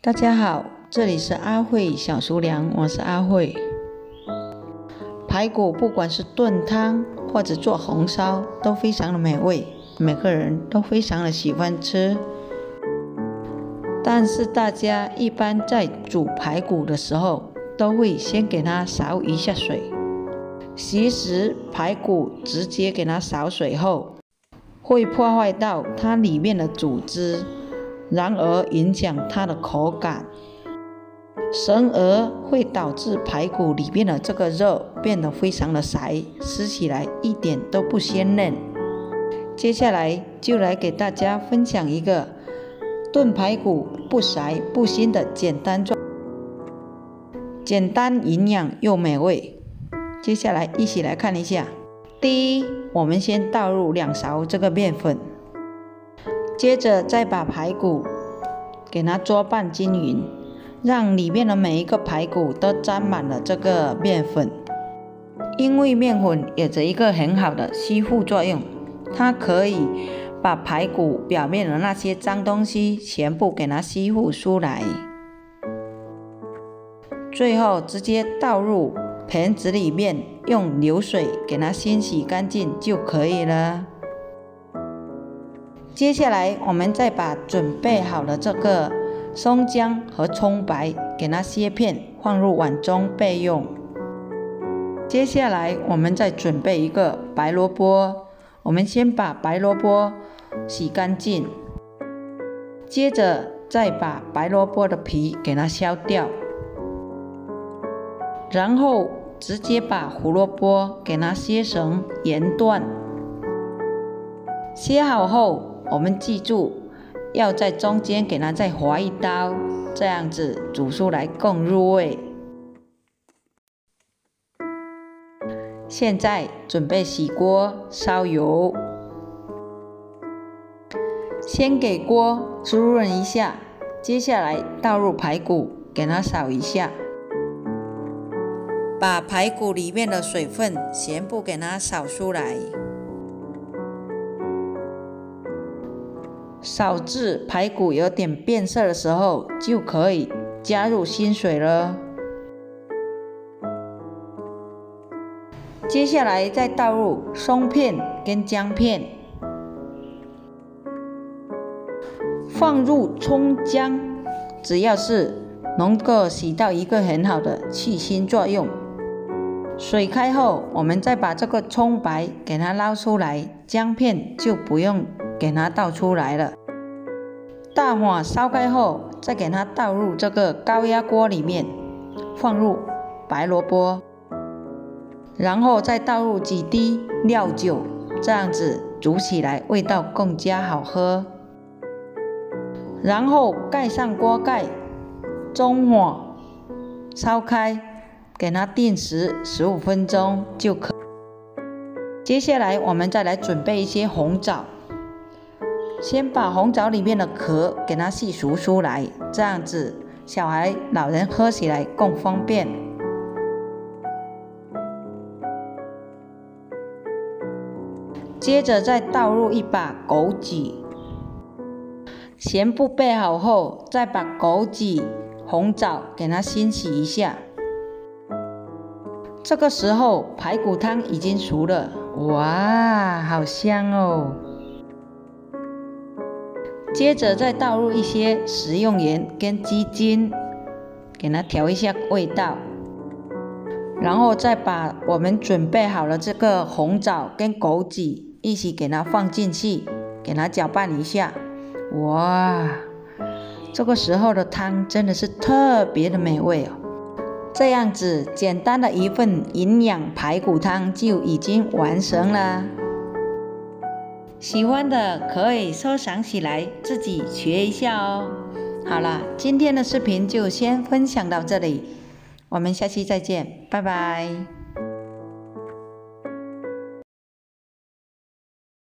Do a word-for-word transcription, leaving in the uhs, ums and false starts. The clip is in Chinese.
大家好，这里是阿慧小厨娘，我是阿慧。排骨不管是炖汤或者做红烧都非常的美味，每个人都非常的喜欢吃。但是大家一般在煮排骨的时候都会先给它烧一下水。其实排骨直接给它烧水后会破坏到它里面的组织，然而影响它的口感，从而会导致排骨里面的这个肉变得非常的柴，吃起来一点都不鲜嫩。接下来就来给大家分享一个炖排骨不柴不腥的简单做，简单营养又美味。接下来一起来看一下。第一，我们先倒入两勺这个面粉，接着再把排骨给它搓拌均匀，让里面的每一个排骨都沾满了这个面粉。因为面粉有着一个很好的吸附作用，它可以把排骨表面的那些脏东西全部给它吸附出来。最后直接倒入盆子里面，用流水给它清洗干净就可以了。接下来我们再把准备好的这个松姜和葱白给它切片放入碗中备用。接下来我们再准备一个白萝卜，我们先把白萝卜洗干净，接着再把白萝卜的皮给它削掉，然后直接把胡萝卜给它切成圆段。切好后，我们记住要在中间给它再划一刀，这样子煮出来更入味。现在准备起锅烧油，先给锅滋润一下，接下来倒入排骨给它炒一下，把排骨里面的水分全部给它炒出来，炒至排骨有点变色的时候，就可以加入新水了。接下来再倒入松片跟姜片，放入葱姜，只要是能够起到一个很好的去腥作用。水开后，我们再把这个葱白给它捞出来，姜片就不用给它倒出来了。大火烧开后，再给它倒入这个高压锅里面，放入白萝卜，然后再倒入几滴料酒，这样子煮起来味道更加好喝。然后盖上锅盖，中火烧开，给它定时十五分钟就可以。接下来我们再来准备一些红枣，先把红枣里面的壳给它细除出来，这样子小孩老人喝起来更方便。接着再倒入一把枸杞，全部备好后，再把枸杞、红枣给它清洗一下。这个时候排骨汤已经熟了，哇，好香哦！接着再倒入一些食用盐跟鸡精，给它调一下味道，然后再把我们准备好了这个红枣跟枸杞一起给它放进去，给它搅拌一下。哇，这个时候的汤真的是特别的美味哦！这样子简单的一份营养排骨汤就已经完成了。喜欢的可以收藏起来，自己学一下哦。好了，今天的视频就先分享到这里，我们下期再见，拜拜。